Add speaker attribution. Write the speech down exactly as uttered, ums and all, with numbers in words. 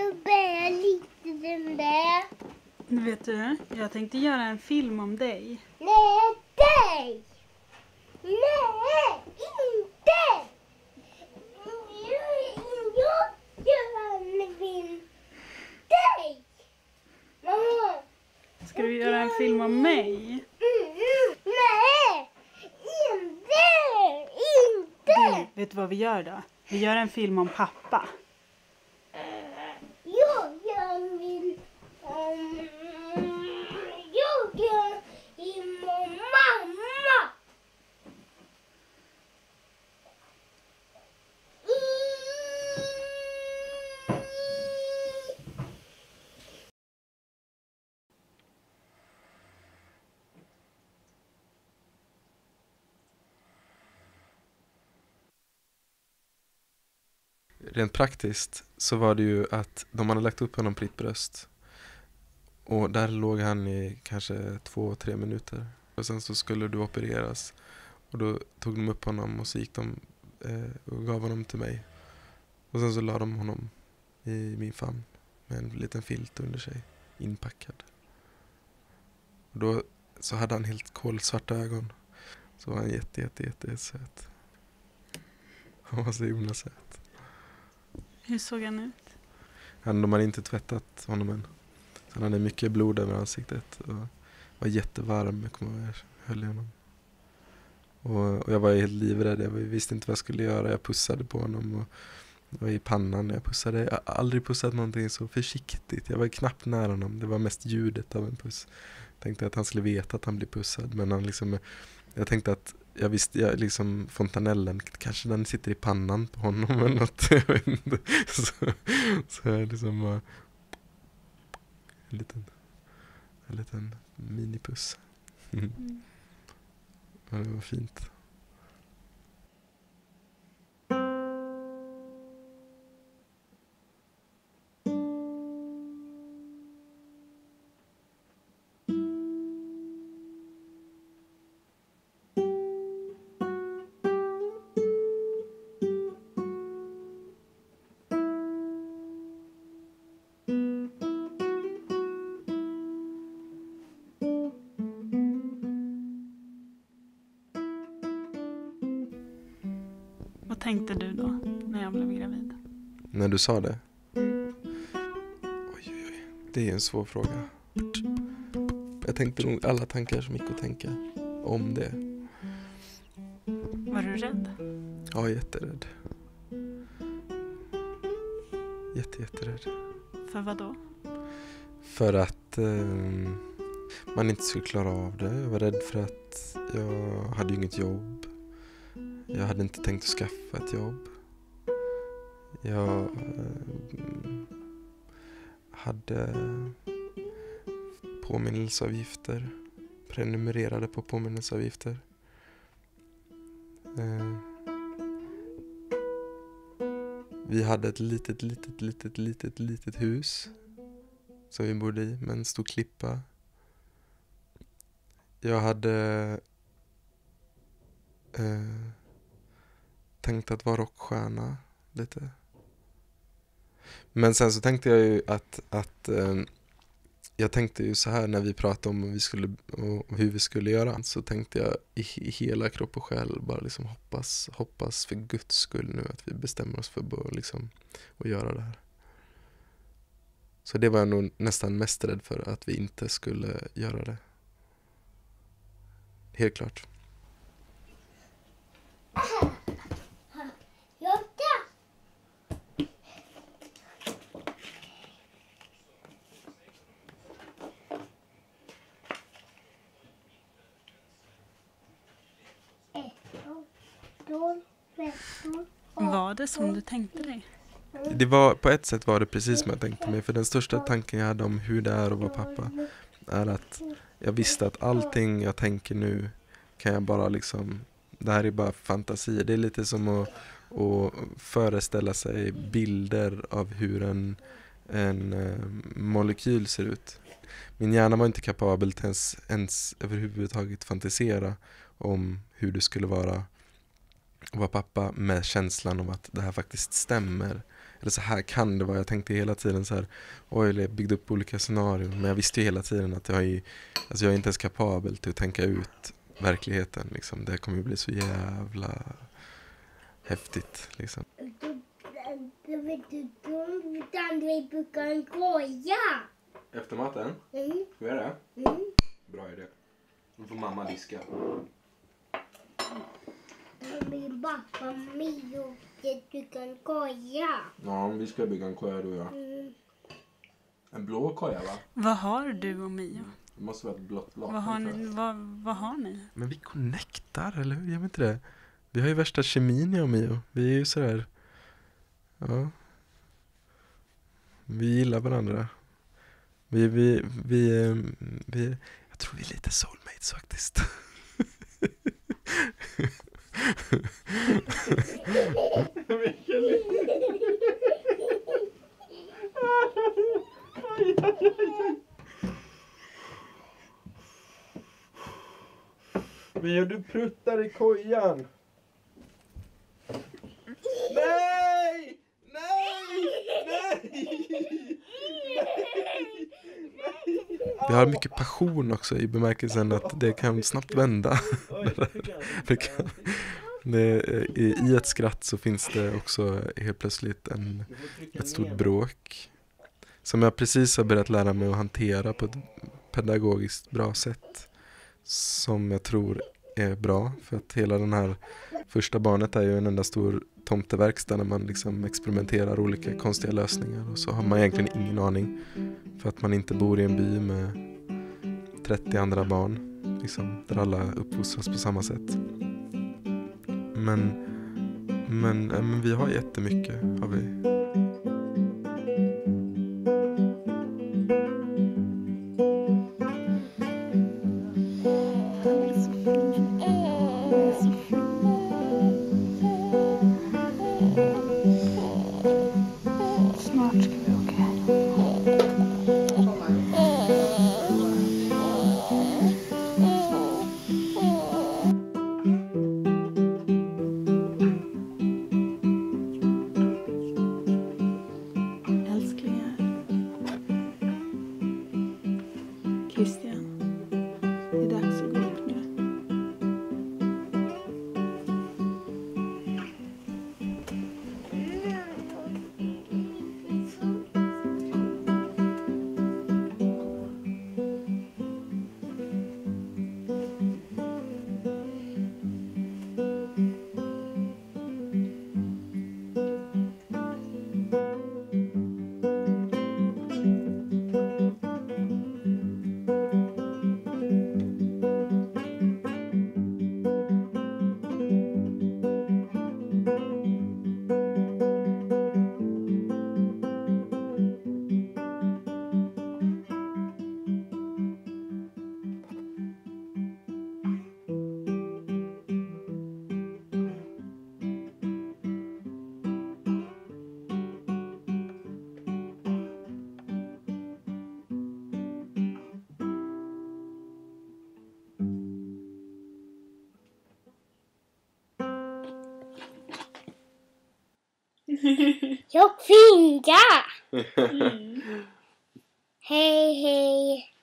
Speaker 1: du börja lite den där?
Speaker 2: Vet du, jag tänkte göra en film om dig.
Speaker 1: Nej, dig! Nej, inte! Jag gör en film. Dig! Mamma!
Speaker 2: Ska du göra en film om mig?
Speaker 1: Mm, nej! Inte! Inte!
Speaker 2: Du, vet du vad vi gör då? Vi gör en film om pappa.
Speaker 1: Jag gör en film om... Jag gör en om mamma!
Speaker 3: Rent praktiskt så var det ju att de hade lagt upp honom på ditt bröst. Och där låg han i kanske två, tre minuter. Och sen så skulle du opereras. Och då tog de upp honom och så gick de eh, och gav honom till mig. Och sen så la de honom i min famn med en liten filt under sig, inpackad. Och då så hade han helt kolsvarta ögon. Så var han jätte, jätte, jätte, jätte söt. Han var så himla söt.
Speaker 2: Hur såg han ut?
Speaker 3: Han, de hade inte tvättat honom än. Så han hade mycket blod över ansiktet. Och var jättevarm. Jag kommer ihåg, jag höll i honom. Och, och jag var helt livrädd. Jag visste inte vad jag skulle göra. Jag pussade på honom. Och jag var i pannan. Jag pussade. Jag har aldrig pussat någonting så försiktigt. Jag var knappt nära honom. Det var mest ljudet av en puss. Jag tänkte att han skulle veta att han blev pussad. Men han liksom... Jag tänkte att jag visste, jag liksom fontanellen, kanske den sitter i pannan på honom eller något, jag vet inte. Så, så jag liksom bara, en liten, en liten minipuss. Mm. Ja, det var fint.
Speaker 2: Vad tänkte du då när jag blev gravid?
Speaker 3: När du sa det? Mm. Oj, oj, oj. Det är en svår fråga. Jag tänkte nog alla tankar som gick att tänka om det.
Speaker 2: Var du rädd?
Speaker 3: Ja, jätterädd. Jätte, jätterädd.
Speaker 2: För vad då?
Speaker 3: För att eh, man inte skulle klara av det. Jag var rädd för att jag hade ju inget jobb. Jag hade inte tänkt att skaffa ett jobb. Jag eh, hade påminnelseavgifter. Prenumererade på påminnelseavgifter. Eh, vi hade ett litet, litet, litet, litet, litet hus som vi bodde i med en stor klippa. Jag hade eh, tänkt att vara rockstjärna lite. Men sen så tänkte jag ju att, att eh, jag tänkte ju så här när vi pratade om vi skulle, och hur vi skulle göra, så tänkte jag i, i hela kropp och själ bara liksom hoppas, hoppas för Guds skull nu att vi bestämmer oss för att, liksom, att göra det här. Så det var jag nog nästan mest rädd för, att vi inte skulle göra det. Helt klart.
Speaker 2: Var det som du tänkte dig?
Speaker 3: Det var, på ett sätt var det precis som jag tänkte mig. För den största tanken jag hade om hur det är att vara pappa är att jag visste att allting jag tänker nu kan jag bara liksom, det här är bara fantasi. Det är lite som att, att föreställa sig bilder av hur en, en uh, molekyl ser ut. Min hjärna var inte kapabel till ens, ens överhuvudtaget fantisera om hur det skulle vara att vara pappa med känslan om att det här faktiskt stämmer. eller så här kan det vara. Jag tänkte hela tiden så här, oj, jag byggde upp olika scenarier, men jag visste ju hela tiden att jag är, alltså jag är inte ens kapabel till att tänka ut verkligheten liksom. Det kommer ju bli så jävla häftigt liksom.
Speaker 1: Utan vi brukar en koja.
Speaker 3: Efter maten?
Speaker 1: Mm.
Speaker 3: Ska vi göra det?
Speaker 1: Mm.
Speaker 3: Bra idé. Nu får mamma diska.
Speaker 1: Min pappa Mio bygger en koja.
Speaker 3: Ja, vi ska bygga en koja då, ja.
Speaker 1: Mm.
Speaker 3: En blå koja, va?
Speaker 2: Vad har du och Mio?
Speaker 3: Det måste vara ett blått lakan.
Speaker 2: Vad har ni? Vad, vad har ni?
Speaker 3: Men vi connectar, eller hur? Jag vet inte det. Vi har ju värsta kemin, jag och Mio. Vi är ju sådär... Ja. Vi gillar varandra. Vi, vi, vi, vi... Jag tror vi är lite soulmates faktiskt. Mio, du pruttar i kojan. Nej! Nej! Nej! Vi har mycket passion också i bemärkelsen att det kan snabbt vända. det kan, det, i, I ett skratt så finns det också helt plötsligt en, ett stort bråk. Som jag precis har börjat lära mig att hantera på ett pedagogiskt bra sätt. Som jag tror är bra. För att hela den här första barnet är ju en enda stor tomteverkstad där man liksom experimenterar olika konstiga lösningar. Och så har man egentligen ingen aning. För att man inte bor i en by med trettio andra barn. Liksom, där alla uppfostras på samma sätt. Men, men, äh, men vi har jättemycket. Har vi.
Speaker 2: Snart ska vi åka. Älsklingar. Christian. Det är dags att gå upp nu.
Speaker 1: Jag finga. Mm. Hej, hej.